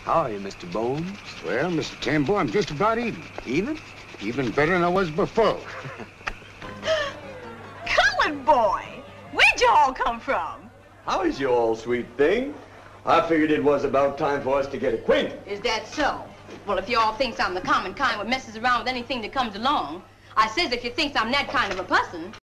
How are you, Mr. Bones? Well, Mr. Tambo, I'm just about even. Even? Even better than I was before. Colored boy, where'd you all come from? How is you all, sweet thing? I figured it was about time for us to get acquainted. Is that so? Well, if you all thinks I'm the common kind what messes around with anything that comes along, I says if you thinks I'm that kind of a person,